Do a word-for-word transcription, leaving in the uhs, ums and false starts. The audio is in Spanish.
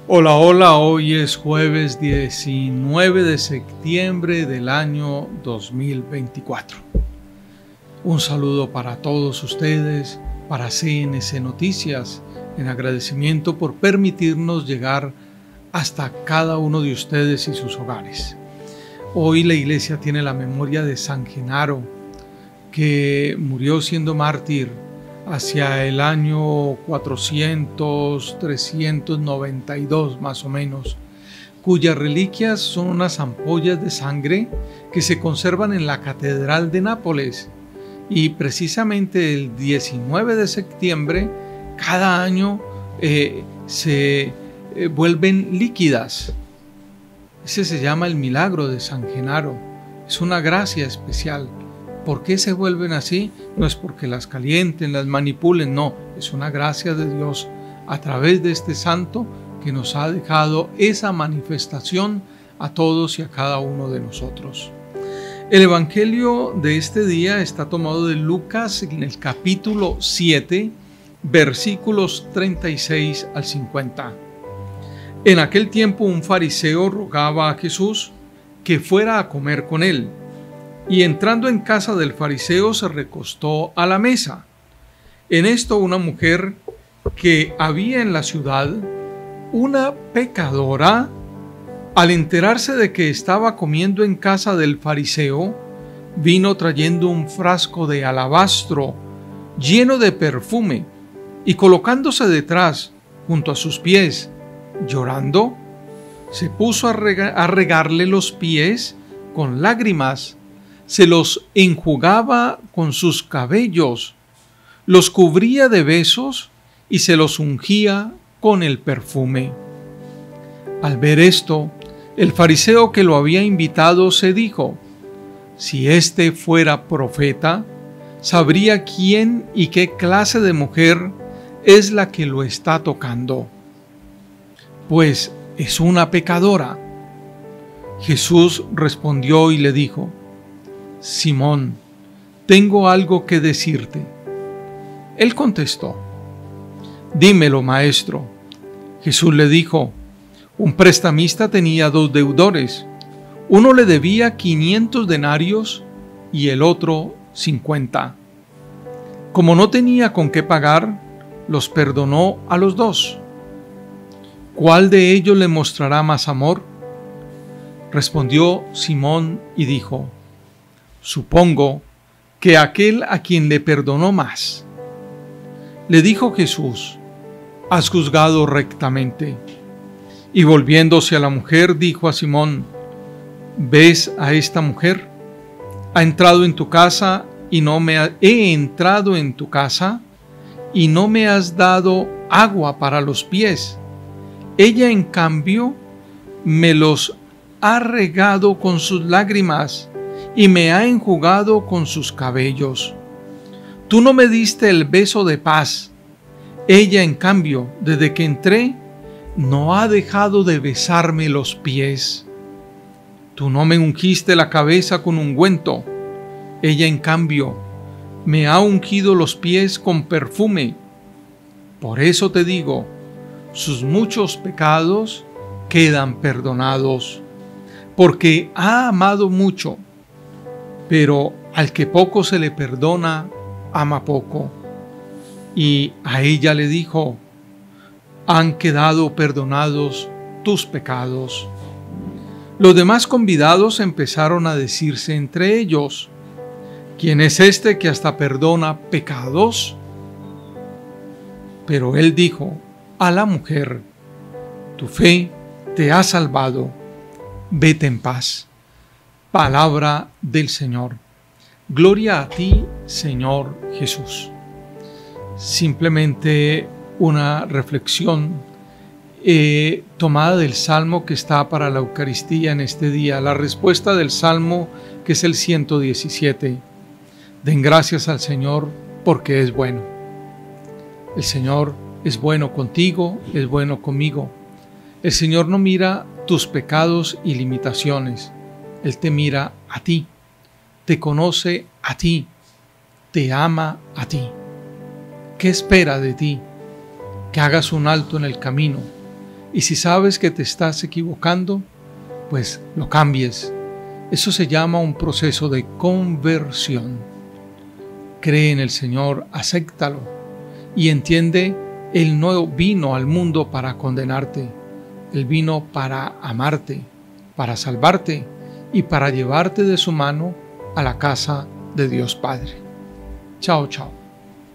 Hola, hola, hoy es jueves diecinueve de septiembre del año dos mil veinticuatro. Un saludo para todos ustedes, para C N C Noticias, en agradecimiento por permitirnos llegar hasta cada uno de ustedes y sus hogares. Hoy la iglesia tiene la memoria de San Genaro, que murió siendo mártir hacia el año cuatrocientos, trescientos noventa y dos más o menos, cuyas reliquias son unas ampollas de sangre que se conservan en la Catedral de Nápoles, y precisamente el diecinueve de septiembre cada año eh, se eh, vuelven líquidas. Ese se llama el milagro de San Genaro, es una gracia especial. ¿Por qué se vuelven así? No es porque las calienten, las manipulen, no, es una gracia de Dios a través de este santo que nos ha dejado esa manifestación a todos y a cada uno de nosotros. El evangelio de este día está tomado de Lucas en el capítulo siete, versículos treinta y seis al cincuenta. En aquel tiempo un fariseo rogaba a Jesús que fuera a comer con él. Y entrando en casa del fariseo se recostó a la mesa. En esto una mujer que había en la ciudad, una pecadora, al enterarse de que estaba comiendo en casa del fariseo, vino trayendo un frasco de alabastro lleno de perfume y colocándose detrás, junto a sus pies, llorando, se puso a, rega- a regarle los pies con lágrimas. Se los enjugaba con sus cabellos, los cubría de besos y se los ungía con el perfume. Al ver esto, el fariseo que lo había invitado se dijo: si éste fuera profeta, sabría quién y qué clase de mujer es la que lo está tocando, pues es una pecadora. Jesús respondió y le dijo: Simón, tengo algo que decirte. Él contestó: dímelo, maestro. Jesús le dijo: un prestamista tenía dos deudores. Uno le debía quinientos denarios y el otro cincuenta. Como no tenía con qué pagar, los perdonó a los dos. ¿Cuál de ellos le mostrará más amor? Respondió Simón y dijo: supongo que aquel a quien le perdonó más. Le dijo Jesús: has juzgado rectamente. Y volviéndose a la mujer, dijo a Simón: ¿ves a esta mujer? Ha entrado en tu casa y no me ha... he entrado en tu casa y no me has dado agua para los pies. Ella, en cambio, me los ha regado con sus lágrimas y me ha enjugado con sus cabellos. Tú no me diste el beso de paz. Ella, en cambio, desde que entré, no ha dejado de besarme los pies. Tú no me ungiste la cabeza con ungüento. Ella, en cambio, me ha ungido los pies con perfume. Por eso te digo, sus muchos pecados quedan perdonados, porque ha amado mucho. Pero al que poco se le perdona, ama poco. Y a ella le dijo: han quedado perdonados tus pecados. Los demás convidados empezaron a decirse entre ellos: ¿quién es este que hasta perdona pecados? Pero él dijo a la mujer: tu fe te ha salvado, vete en paz. Palabra del Señor. Gloria a ti, Señor Jesús. Simplemente una reflexión eh, tomada del Salmo que está para la Eucaristía en este día, la respuesta del Salmo que es el ciento diecisiete. Den gracias al Señor porque es bueno. El Señor es bueno contigo, es bueno conmigo. El Señor no mira tus pecados y limitaciones. Él te mira a ti, te conoce a ti, te ama a ti. ¿Qué espera de ti? Que hagas un alto en el camino, Y si sabes que te estás equivocando, pues lo cambies. Eso se llama un proceso de conversión. Cree en el Señor, acéptalo y entiende, Él no vino al mundo para condenarte. Él vino para amarte, para salvarte y para llevarte de su mano a la casa de Dios Padre. Chao, chao.